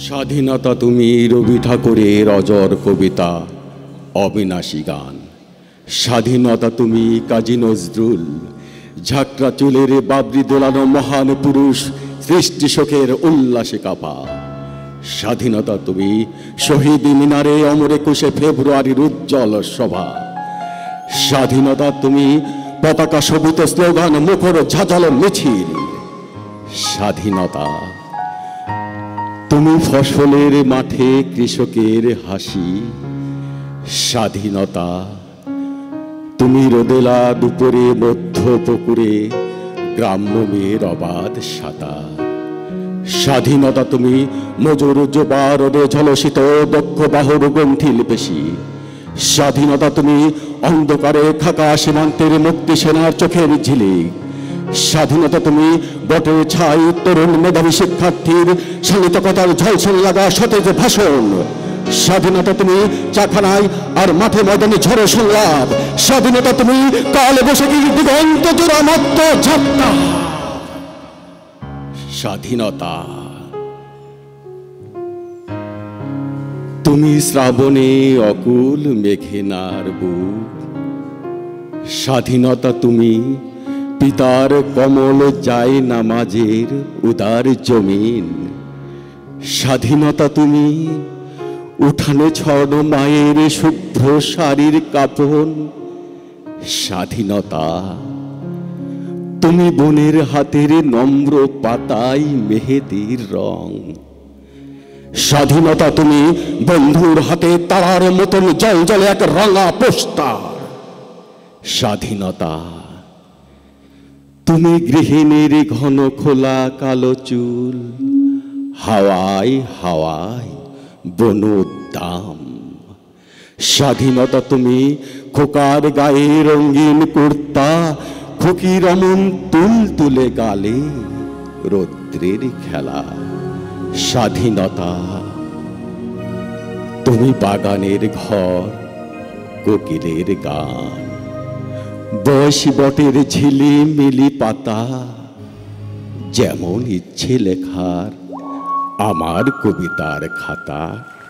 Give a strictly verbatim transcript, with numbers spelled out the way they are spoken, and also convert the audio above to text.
স্বাধীনতা তুমি রবি ঠাকুরের অজর কবিতা অবিনাশী গান। স্বাধীনতা তুমি কাজী নজরুল ঝাঁকড়া চুলের বাবরি দোলানো মহান পুরুষ সৃষ্টি শোকের উল্লাসে কাপা। স্বাধীনতা তুমি শহীদ মিনারে অমর একুশে ফেব্রুয়ারির উজ্জ্বল সভা। স্বাধীনতা তুমি পতাকা শোভিত স্লোগান মুখর ঝাঁঝালো মিছিল। স্বাধীনতা তুমি ফসলের মাঠে কৃষকের হাসি। স্বাধীনতা তুমি রোদেলা দুপুরে মধ্য পুকুরে গ্রাম্য মেয়ের অবাধ সাঁতার। স্বাধীনতা তুমি মজুর যুবা রোদে ঝলসিত দক্ষ বাহুর গন্থিল পেশি। স্বাধীনতা তুমি অন্ধকারে খাকা সীমান্তের মুক্তি সেনার চোখের ঝিলিক। স্বাধীনতা তুমি বটের ছাই তরুণ মেধাবী শিক্ষার্থীর শালিতকতার ঝলসল লাগা সতেজ ভাষণ। স্বাধীনতা তুমি চাখানায় আর মাঠে ময়দানে ঝড়ো সংলাপ। স্বাধীনতা তুমি কাল বৈশাখীর দিগন্ত জোড়া মত্ত ঝাপটা। স্বাধীনতা তুমি শ্রাবণে অকুল মেঘেনার বুক। স্বাধীনতা তুমি পিতার কমল যায় নামাজের উদার জমিন। স্বাধীনতা তুমি উঠানে ছড় মায়ের শুভ্র শাড়ির কাপন। স্বাধীনতা তুমি বোনের হাতের নম্র পাতায় মেহেদির রং। স্বাধীনতা তুমি বন্ধুর হাতে তারার মতন জল জলে এক রাঙা পোস্টার। স্বাধীনতা তুমি গৃহিণীর ঘন খোলা কালো চুল হাওয়ায় হাওয়ায় বনোদ্দাম। স্বাধীনতা তুমি খোকার গায়ে রঙিন কুর্তা খুকির অমন তুল তুলে গালে রৌদ্রের খেলা। স্বাধীনতা তুমি বাগানের ঘর কোকিলের গান বয়সী বটের ঝিলি মিলি পাতা যেমন ইচ্ছে লেখার আমার কবিতার খাতা।